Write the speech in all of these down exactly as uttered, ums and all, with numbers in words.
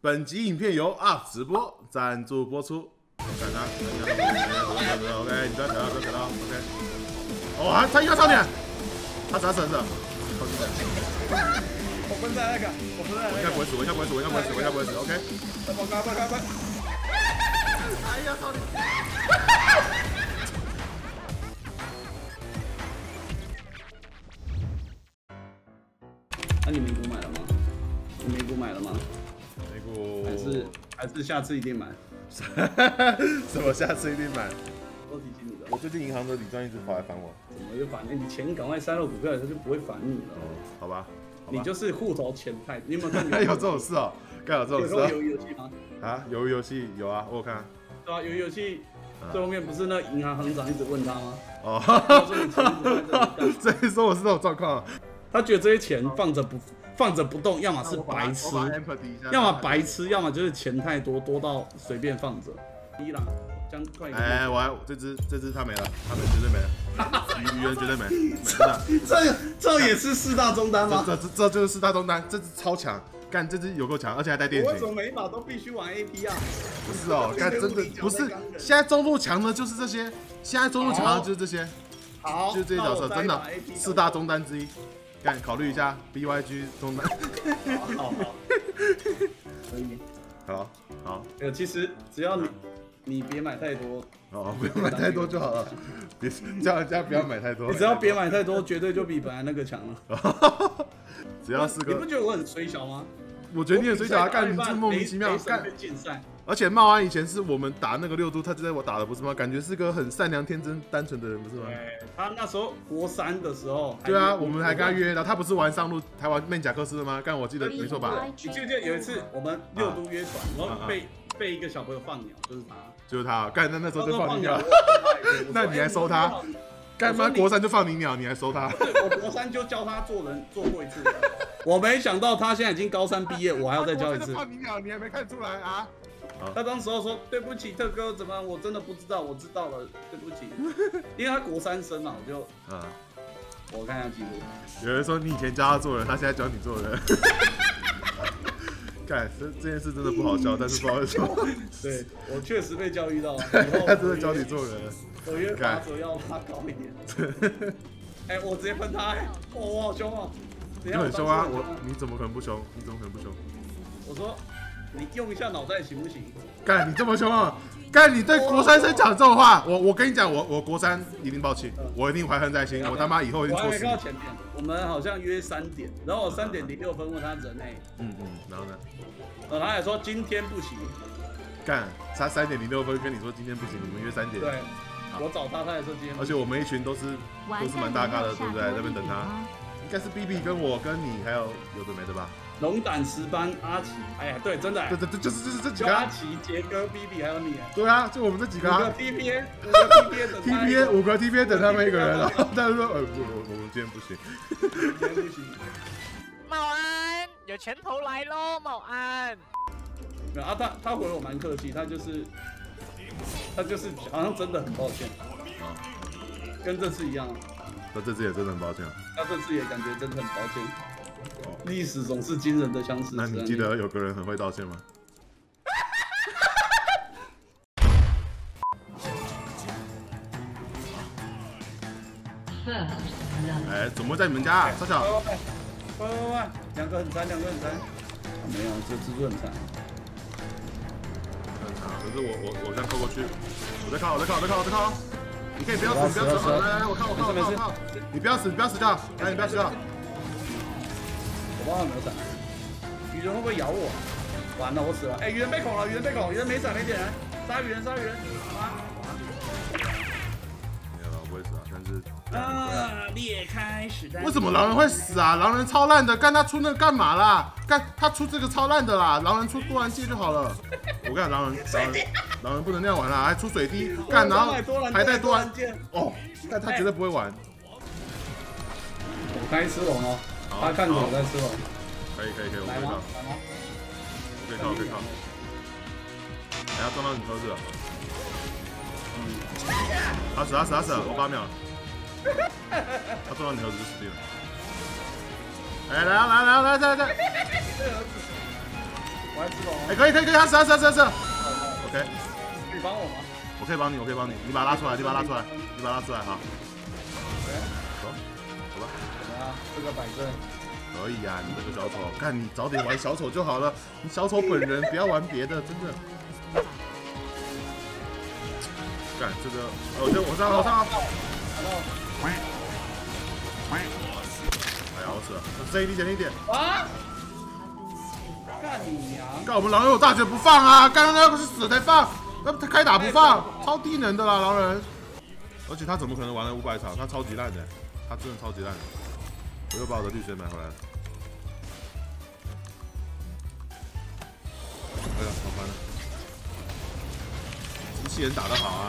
本集影片由 U P 直播赞助播出。看他，OK， 你不要踩到，不要踩到 ，OK。哦，还他一个少年，他啥神的？靠近点。 我分在那个，我分在那个。 我应该不会死，我应该不会死，我应该不会死，我应该不会死 ，OK。 快快快快快！ 哎呀，少年！ 那你美股买了吗？你美股买了吗？ 美股还是还是下次一定买？ 什么下次一定买？ 都提醒你的。 我最近银行的理专一直跑来烦我。 怎么就烦你？你钱赶快塞到股票里，他就不会烦你了。 哦，好吧。 你就是户头钱太，你有没有看？ 有这种事哦？该有这种事啊？ 鱿鱼游戏吗？ 啊，鱿鱼游戏有啊，我有看。 对啊，鱿鱼游戏最后面不是那银行行长一直问他吗？ 哦， 他说你钱一直在这里干。 所以说我是这种状况。 他觉得这些钱放着不放着不动，要么是白痴，要么白痴，要么就是钱太多，多到随便放着。一啦，将快一点。 哎，我还这只这只他没了，他没绝对没了，鱼鱼人绝对没，没了。 这这也是四大中单吗？ 这这这就是四大中单，这只超强，干这只有够强，而且还带电刑。 我为什么每一把都必须玩 A P 啊？ 不是哦，干真的不是，现在中路强的就是这些，现在中路强的就是这些， 好， 就是这些角色，真的四大中单之一。干，考虑一下 B Y G 中单。 好好好，可以。 好，好。 呃，其实只要你你别买太多， 哦，不要买太多就好了，别叫人家不要买太多。 你只要别买太多，绝对就比本来那个强了。 只要是个， 你不觉得我很衰小吗？ 我觉得你很衰小啊，干你这莫名其妙干。而且茂安以前是我们打那个六都，他就在我打的不是吗？感觉是个很善良、天真、单纯的人，不是吗？ 对，他那时候国三的时候。 对啊，我们还跟他约的，他不是玩上路，还玩面甲克斯的吗？干，我记得没错吧？ 你记不记得有一次我们六都约团，然后被被一个小朋友放鸟，就是他， 就是他，干那那时候就放你鸟，那你还收他？干妈国三就放你鸟，你还收他？ 我国三就教他做人，做过一次。我没想到他现在已经高三毕业，我还要再教一次。 放你鸟，你还没看出来啊？ 他当时候说对不起，特哥，怎么我真的不知道，我知道了，对不起，因为他国三生嘛，我就，嗯，我看一下记录。 有人说你以前教他做人，他现在教你做人。干，这这件事真的不好笑，但是不好笑。 对，我确实被教育到了， 他真的教你做人。 我约法则要拉高一点。哎，我直接喷他，哎，我好凶哦。 你很凶啊，我你怎么可能不凶？你怎么可能不凶？ 我说。你用一下脑袋行不行？ 干，你这么凶啊！干，你对国三生讲这种话，我我跟你讲，我我国三一定抱歉，我一定怀恨在心，我他妈以后一定错死。 我还没到前面，我们好像约三点，然后我三点零六分问他人哎， 嗯嗯，然后呢？ 呃，他也说今天不行。 干，他三点零六分跟你说今天不行，你们约三点。 对，我找他，他也说今天。 而且我们一群都是都是蛮大咖的，对不对？在那边等他，应该是 B B 跟我跟你还有有的没的吧？ 龙胆石斑、阿奇，哎呀，对，真的， 对对对，就是就是这几个。 阿奇、杰哥、B B 还有你。 对啊，就我们这几个。 五个 T P A， 五个 T P A 等 T P A 五个 T P A 等他们一个人了。但是说，呃，不，我我们今天不行。 今天不行。 茂安，有拳头来喽，茂安。 没有啊，他他回我蛮客气，他就是他就是好像真的很抱歉，跟这次一样。 那这次也真的很抱歉。 他这次也感觉真的很抱歉。历史总是惊人的相似。 那你记得有个人很会道歉吗？哎，怎么会在你们家啊？小小。 喂喂喂，两个很残，两个很残。没有，这蜘蛛很残。 很残，可是我我我这样扣过去，我在靠，我在靠，我在靠，我在靠。你可以不要死，不要死，来来，我靠，我靠，我靠，我靠。你不要死，你不要死掉，来，你不要死掉。 我不知道有没有闪，鱼人会不会咬我？完了，我死了！哎、欸，鱼人被恐了，鱼人被恐，鱼人没闪没点人，杀鱼人，杀鱼人！啊！ 没有了，我不会死啊，但是啊，裂开时代。 为什么狼人会死啊？狼人超烂的，干他出那个干嘛啦？干他出这个超烂的啦，狼人出多兰戒就好了。我跟你讲，狼人狼人狼人不能那样玩啦，还出水滴，干然后还带多兰戒，哦，但他绝对不会玩。 我开吃龙哦。他看着我在吃龙， 可以可以可以，我可以靠，我可以靠，我可以靠。等下撞到你车子了，嗯，他死他死他死了，我八秒了，他撞到你车子就死定了。哎，来啊来啊来啊来来来！ 我还吃龙。 哎，可以可以可以，他死他死他死。OK， 可以帮我吗？ 我可以帮你，我可以帮你，你把他拉出来，你把他拉出来，你把他拉出来，好。走，走吧。 怎么样？这个摆正。 可以呀、啊，你这个小丑，看你早点玩小丑就好了，你小丑本人不要玩别的，真的。干这个，哦，这我上我上。哎呀，好死了，这一滴减一点。 啊！干你娘！ 干我们狼人有大绝不放啊！刚刚那个是死才放，那他开打不放，超低能的啦，狼人。而且他怎么可能玩了五百场？他超级烂的，他真的超级烂的。我又把我的绿水买回来了。哎呀，好烦了！机器人打得好啊！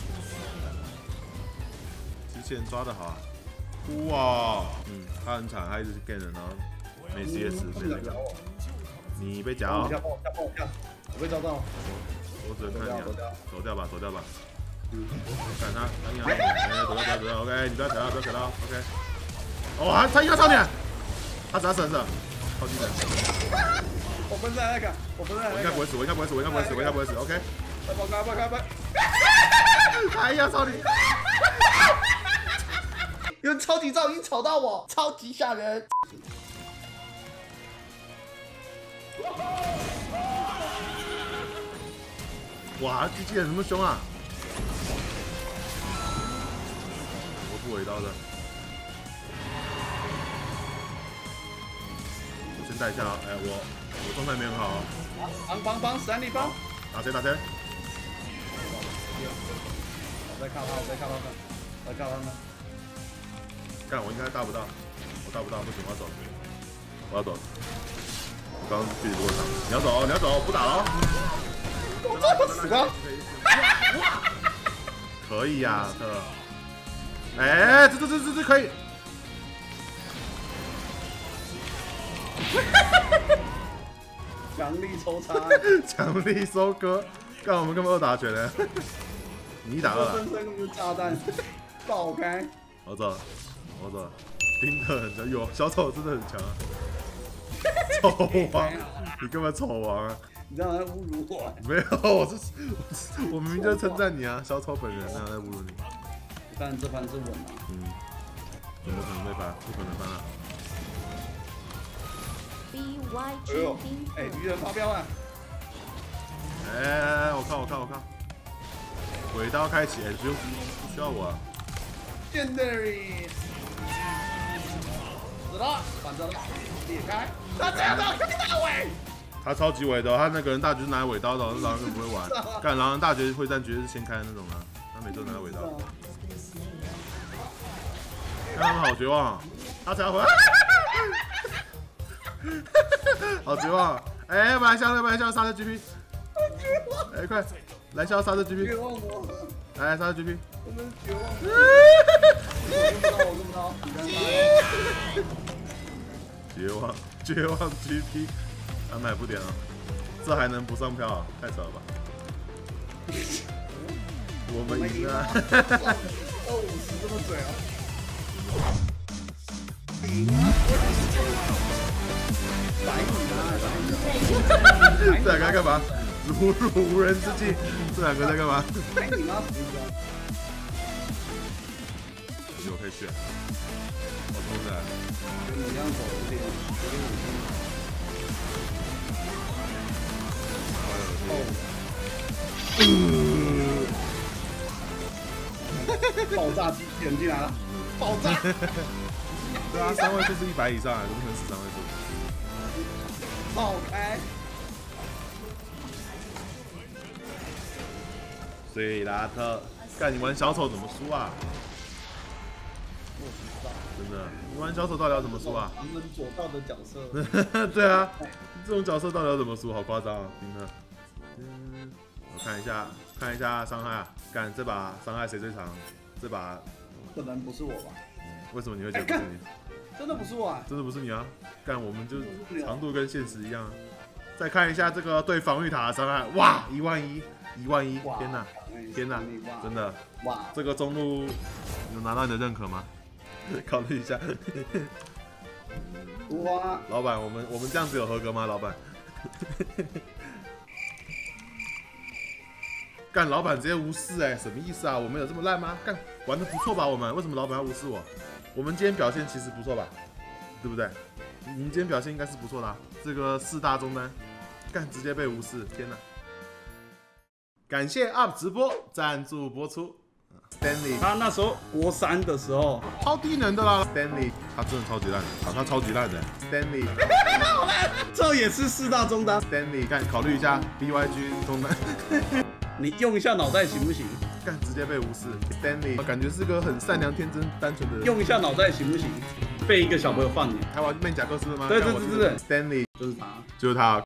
机器人抓得好啊！哇，嗯，他很惨，他一直是 gain 人，然后没 C S， 没人。你被夹哦！ 我被抓到。 我只能看你啊，走掉吧，走掉吧。赶他，赶你啊！哎，走掉，走掉，走掉 ，OK， 你不要抢到，不要抢到 ，OK。哦，他他一个超点，他只要神神，超级神。 我分在那个，我分在那个。 我应该不会死，我应该不会死，我应该不会死，我应该不会死 ，OK。 开爆开爆开爆！ 哎呀，超你！ 有超级噪音吵到我，超级吓人。 哇，机器人怎么凶啊？我不尾刀的。我先带一下啊，哎，我我状态没很好哦。 帮帮帮，闪你帮！ 打谁打谁？ 我在看他，我在看他们，我在看他们。 干，我应该大不到，我大不到，不行，我要走，我要走。刚距离不够长，你要走，你要走，不打了。 死光！ 可以呀、啊，特。哎，这这这这这可以。 强力抽插， 强力收割，干我们根本二打拳呢。你一打二、啊。 深深的炸弹爆开。 我走，我走。丁特很强，有小丑真的很强啊。丑王，你根本丑王啊！ 你这样在侮辱我？ 没有，我是我明明就是称赞你啊，小丑本人啊在侮辱你。 但这盘是稳啊。 嗯。怎么可能被翻？不可能翻啊！ 哎呦，哎，鱼人发飙了！ 哎，我靠，我靠，我靠！尾刀开启 ，S U 不需要我、啊。 Legendary， 死了，反正裂开，他这样的大尾。 他超级尾的，他那个人大绝是拿尾刀的，那狼人不会玩。干狼人大绝会战绝对是先开的那种啊，他每次都拿尾刀。看他们好绝望、啊，他才要回来。好绝望、啊！哎、欸，来消，来消，刹车 G P。哎、欸，快来消刹车 G P。 绝望我。 来刹车 G P。 我真是绝望。我跟不到，我跟不到， 绝望，绝望 G P。安排不点啊，这还能不上票啊？太扯了吧！我们赢了。 二五十这么嘴啊！ 这两个在干嘛？如入无人之境。这两个在干嘛？有可以去。我冲着。 你这样走有点有点恶心。爆炸机器人进来了，爆炸！ 对啊，三位数是一百以上啊，怎么可能是三位数？ 爆开！ 水拉特，干你玩小丑怎么输啊？ 我不知道， 真的，你玩小丑到底要怎么输啊？ 旁门左道的角色。 对啊，这种角色到底要怎么输？好夸张啊！真的。嗯，我看一下，看一下伤害啊！干这把伤害谁最长？这把可能不是我吧？ 为什么你会觉得不是你？ 真的不是我啊！ 真的不是你啊！干我们就长度跟现实一样啊！再看一下这个对防御塔的伤害，哇，一万一，一万一！天哪，天哪，真的！哇，这个中路有拿到你的认可吗？考虑一下。 哇， 老板，我们我们这样子有合格吗？老板？ 干，老板直接无视哎、欸，什么意思啊？我们有这么烂吗？干，玩的不错吧？我们为什么老板要无视我？我们今天表现其实不错吧？对不对？我们今天表现应该是不错的、啊。这个四大中单，干直接被无视，天哪！感谢 U P 直播赞助播出。Stanley， 他那时候国三的时候， 超低能的啦。Stanley， 他真的超级烂的，好，他超级烂的。Stanley， 好烂，这也是四大中单。 Stanley， 干，考虑一下 B Y G 中单。 你用一下脑袋行不行？ 干，直接被无视。Stanley， 感觉是个很善良、天真、单纯的人。 用一下脑袋行不行？被一个小朋友放你。 台湾面甲克斯吗？ 对对对对对 ，Stanley 就是他， 就是他。